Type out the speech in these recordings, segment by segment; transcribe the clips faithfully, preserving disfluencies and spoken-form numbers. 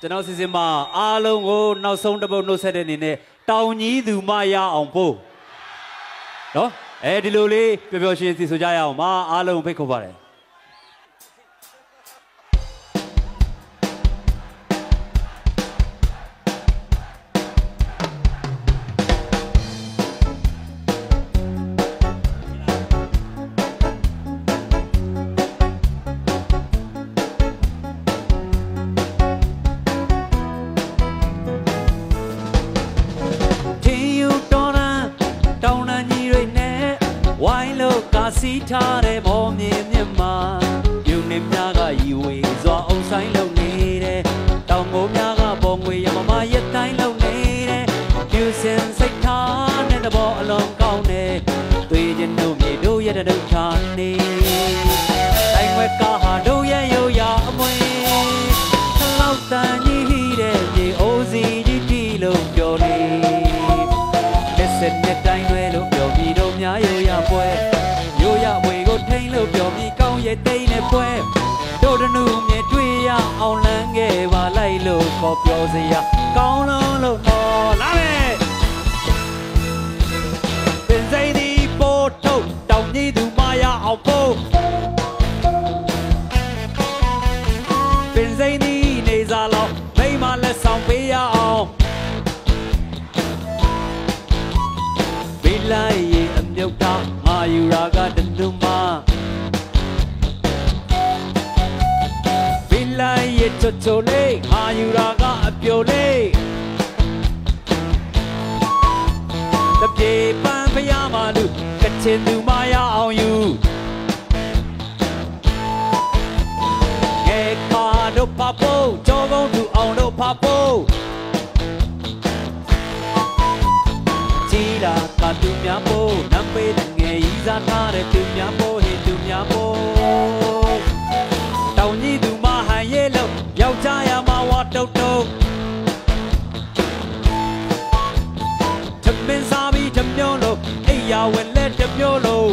ကျွန်တော်စီစဉ်မှာအားလုံးကိုနောက်ဆုံးတစ်ပုတ်နှုတ်ဆက်တဲ့အနေနဲ့တောင်ကြီးသူမရအောင်ပို့နော်အဲဒီလိုလေးပျော်ပျော်ရွှင်စီဆိုကြရအောင်ပါအားလုံးဖိတ်ခေါ်ပါတယ်စီထားတဲ့ဘောမြင်မြင်မှာယူနေများကရီဝေစွာအုံဆိုင်လုံနေတဲ့တောင်မိုးများကပေါ်ငွေရမမရက်တိုင်းလုံနေတဲ့ပြူစင်စိတ်ထားတဲ့သဘောအလုံးကောင်းတဲ့တွေ့ကျင်တို့မြေတို့ရဲ့တဲ့ဒုက္ခနေတိုင်းဝက်ကဟာတို့ရဲ့ရိုးရာအမွေခလောက်တန်ကြီးတဲ့မြေအိုးစီကြီးတီလို့ပြောနေလက်စနဲ့တိုင်းတွေလို့ပြောပြီးတို့များရိုးရာပွဲရိုးရမွေကိုထိန်လို့ပြောပြီးကောင်းရဲ့တိန်နဲ့ပွဲတို့တနုမြေတွေ့ရအောင်လန်းခဲ့ပါလိုက်လို့ခေါ်ပြောစရာကောင်းလုံးလို့ဟောလာမယ်ပင်စိမ့်ဒီပို့ထုတ်တောင်ကြီးသူမရအောင်ပို့ပင်စိမ့်ဒီနေစားလောက်မိမလက်ဆောင်ပေးရအောင်ဘီလိုက်ရဲ့အမြုပ်သားငါယူရာကတလူမဘီလိုက်ရဲ့ချွတ်ချိုလေးငါယူရာကအပြိုလေးတပြေပန်းဖျားမလူကချင်သူမရအောင်ယူငဲခါတို့ဖဖို့ကြောကုန်းသူအောင်တို့ဖဖို့ကြီးလာကသူများဖို့နံပေးတဲ့ငယ်ကြီးစားထားတဲ့သူများဖို့ဟိသူများဖို့တောင်ကြီးသူမဟန်ရဲ့လို့ယောက်ျားရမဝါတုတ်တုတ်ထမင်းစားပြီးထမျိုးလို့အိယာဝင်လက်ထမျိုးလို့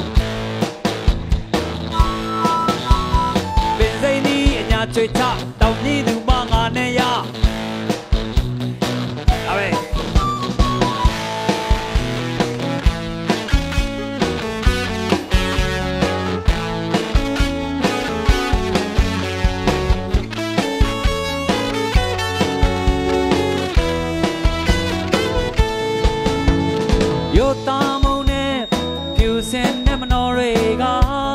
ပင်စိမ့်ဒီအညာချွေချတောင်ကြီးသူမငါနဲ့ရအမေတာမုံနဲ့ပြူစင်နဲ့မနော်တွေက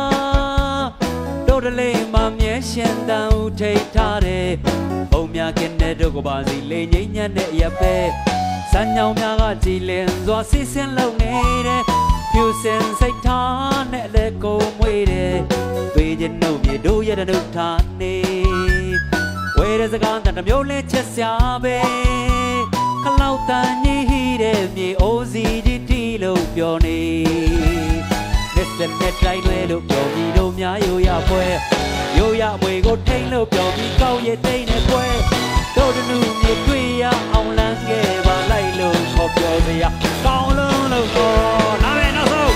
တို့တလေးမမြဲရှင်တန်ဦးထိတ်ထားတယ်ဘုံများကင်းတဲ့တို့ကပါစီလေငိမ့်ညံ့တဲ့ရပ်ပဲစံညောင်များကကြည်လင်စွာစီစဉ်လုံနေတယ်ပြူစင်စိတ်ထားနဲ့လည်းကိုမွေးတယ်တွေ့ကျင်တို့မြေတို့ရဲ့ဒုက္ခနေဝဲတဲ့စကားတမျိုးလေးချက်စရာပဲခလောက်တန်ကြီးတဲ့မြေအိုးစီကြီးတီလို့ပြောနေလက်စနဲ့တိုင်းတွေလို့ပြောပြီးတို့များရိုးရပွဲရိုးရမွေကိုထိန်လို့ပြောပြီးကောင်းရဲ့တိန်နဲ့ပွဲတို့တနုမြေတွေ့ရအောင်လန်းခဲ့ပါလိုက်လို့ခေါ်ပြောစရာကောင်းလုံးလို့ခေါ်လာမယ်နောက်ဆုံး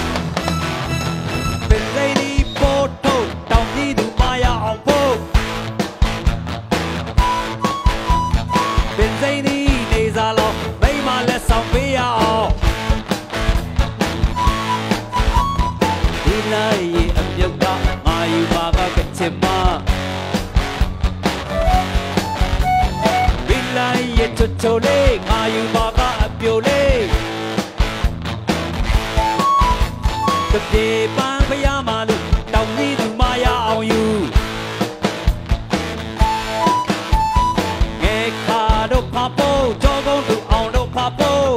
ပင်စိမ့်ဒီပို့ထုတ်တောင်ကြီးသူမရအောင်ပို့ပင်စိမ့်ဒီနေစားလို့မိမလက်ဆောင်ပေးရအောင်ဒီလိုက်ရဲ့အမြုပ်ကငါယူပါကကချင်မဒီလိုက်ရဲ့ချွတ်ချိုလေးငါယူပါကအပြိုလေးတပြေပန်းဖျားမလို့တောင်ကြီးသူမရအောင်ယူငဲခါတို့ဖဖို့ကြောကုန်းသူအောင်တို့ဖဖို့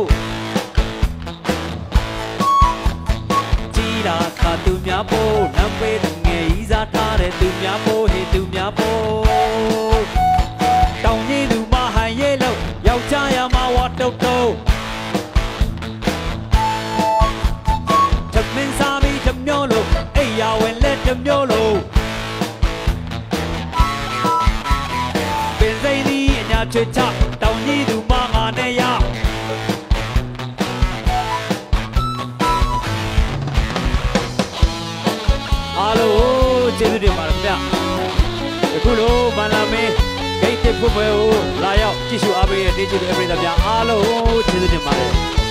ကြီးလာခါသူများဖို့နံပေးတဲ့ငယ်ကြီးစားထားတဲ့သူများဖို့ဟိသူများဖို့တောင်ကြီးသူမဟန်ရဲ့လို့ယောက်ျားရမဝါတုတ်တုတ်ထမင်းစားပြီးထမျိုးလို့အိယာဝင်လက်ထမျိုးလို့ပင်စိမ့်ဒီအညာချွေချတောင်ကြီးသူမငါနဲ့ရအားလုံးကျေးဇူးတင်ပါတယ်ဗျအခုလိုဘာလာမင်းကဂိတ်တစ်ဖွင့်ပွဲကိုလာရောက်ကြည့်ရှုအားပေးတဲ့ Digital Everyday များအားလုံးကျေးဇူးတင်ပါတယ်